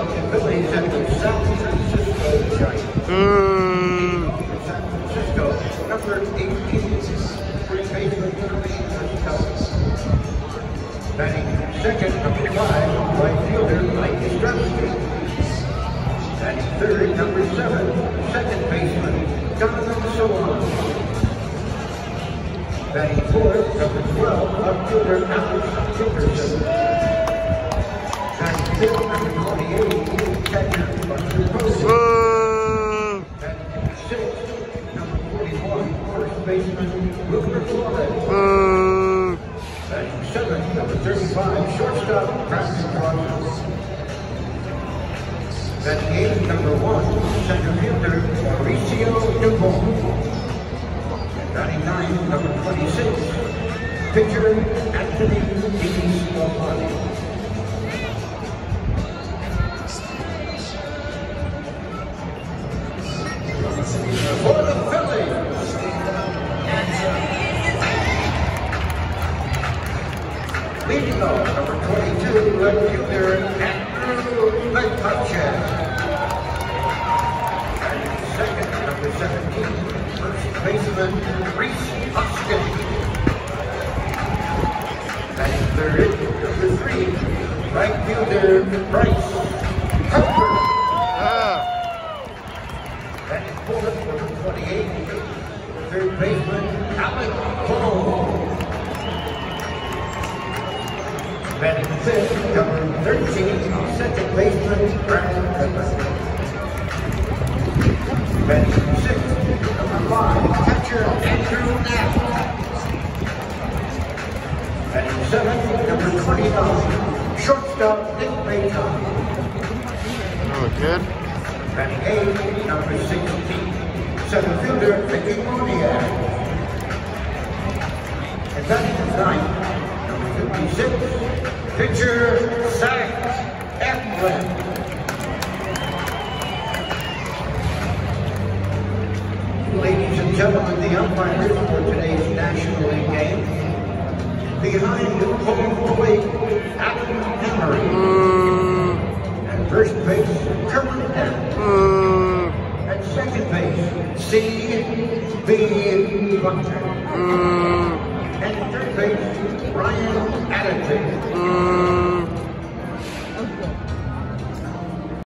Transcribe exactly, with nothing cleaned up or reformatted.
Philadelphia Phillies and the San Francisco Giants. Mm. San Francisco, number eighteen, first baseman, Hoskins. Batting second, number five, right fielder, Yastrzemski. Batting third, number seven, second baseman, Solano. Batting fourth, number twelve, outfielder, Dickerson. Batting fifth, number twenty-eight, catcher, Posey. Batting sixth, number forty-one, first baseman, Flores. Batting seventh, number thirty-five, shortstop, Crawford. Batting eighth, number one, center fielder, Dubón. Batting ninth, number twenty-six, pitcher, Desclafani P. For the Phillies, leading off, number twenty-two, left fielder, McCutchen. Batting second, number seventeen, first baseman, Hoskins. Batting third, number three, right fielder, Harper. Ah. Batting fourth, number twenty-eight, third baseman, Bohm. Batting fifth, number thirteen, second baseman, Kapler. Batting sixth, number five, catcher, Knapp. Batting seventh, number twenty-nine, shortstop, Maton. Oh, good. Batting eighth, number sixteen, center fielder, Moniak. And batting ninth, number fifty-six, pitcher, Eflin. Ladies and gentlemen, the umpires for today's National League game. Behind the home plate, Hamari. Mm. And first base, Danley. Mm. At second base, C, B, Bucknor. Mm. And third base, Additon. Mm.